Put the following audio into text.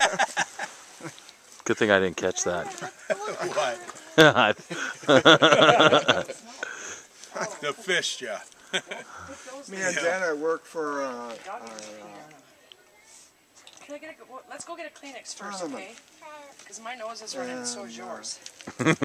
Good thing I didn't catch that. What? The fish, yeah. Me and Jenna work for Can I get let's go get a Kleenex first, okay? Because my nose is running and so is yours.